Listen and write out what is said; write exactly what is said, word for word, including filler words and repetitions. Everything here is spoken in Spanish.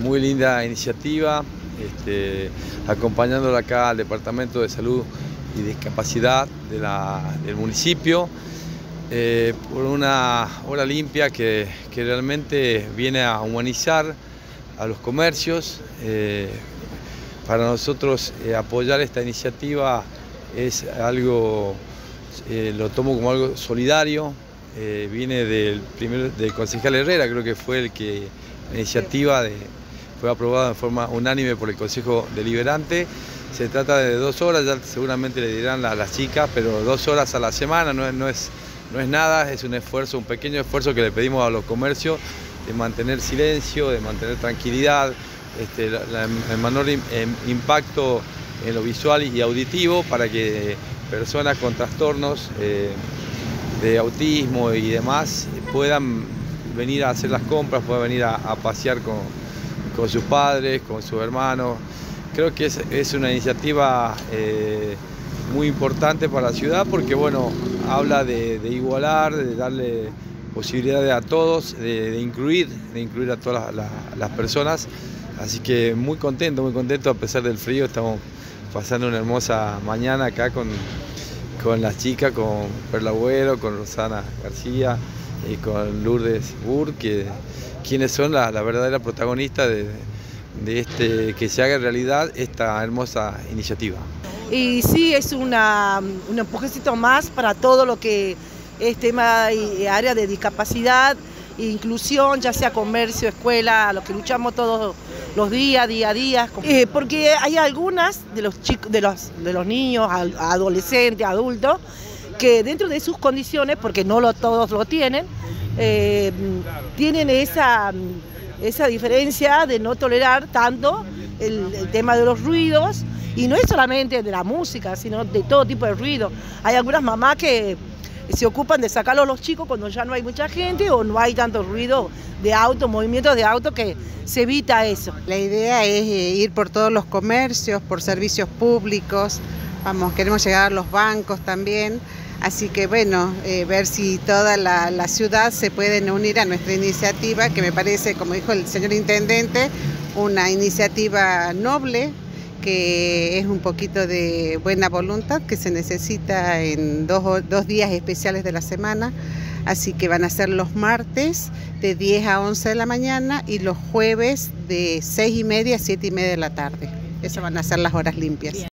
muy linda iniciativa, este, acompañándola acá al Departamento de Salud y Discapacidad de la, del municipio, eh, por una hora limpia que, que realmente viene a humanizar a los comercios. Eh, para nosotros eh, apoyar esta iniciativa es algo, eh, lo tomo como algo solidario. Eh, viene del, primer, del concejal Herrera, creo que fue el que la iniciativa de, fue aprobada de forma unánime por el Consejo Deliberante. Se trata de dos horas, ya seguramente le dirán a las chicas, pero dos horas a la semana no es, no es, no es nada, es un esfuerzo, un pequeño esfuerzo que le pedimos a los comercios de mantener silencio, de mantener tranquilidad, este, la, la, el menor impacto en lo visual y auditivo para que personas con trastornos eh, de autismo y demás puedan venir a hacer las compras, puedan venir a, a pasear con, con sus padres, con sus hermanos. Creo que es, es una iniciativa eh, muy importante para la ciudad porque bueno, habla de, de igualar, de darle posibilidades a todos, de, de incluir, de incluir a todas las, las, las personas. Así que muy contento, muy contento a pesar del frío. Estamos pasando una hermosa mañana acá con, con las chicas, con Perla Agüero, con Rosana García y con Lourdes Burr, que, quienes son la, la verdadera protagonista de, de este, que se haga realidad esta hermosa iniciativa. Y sí, es una, un empujoncito más para todo lo que es tema y área de discapacidad, inclusión, ya sea comercio, escuela, a lo que luchamos todos los días, día a día. Eh, porque hay algunas de los chicos, de los, de los niños, adolescentes, adultos, que dentro de sus condiciones, porque no lo, todos lo tienen, eh, tienen esa, esa diferencia de no tolerar tanto el, el tema de los ruidos, y no es solamente de la música, sino de todo tipo de ruido. Hay algunas mamás que se ocupan de sacarlos a los chicos cuando ya no hay mucha gente o no hay tanto ruido de auto, movimientos de auto, que se evita eso. La idea es ir por todos los comercios, por servicios públicos, vamos, queremos llegar a los bancos también, así que bueno, eh, ver si toda la, la ciudad se pueden unir a nuestra iniciativa, que me parece, como dijo el señor intendente, una iniciativa noble, que es un poquito de buena voluntad que se necesita en dos, dos días especiales de la semana, así que van a ser los martes de diez a once de la mañana y los jueves de seis y media a siete y media de la tarde. Esas van a ser las horas limpias.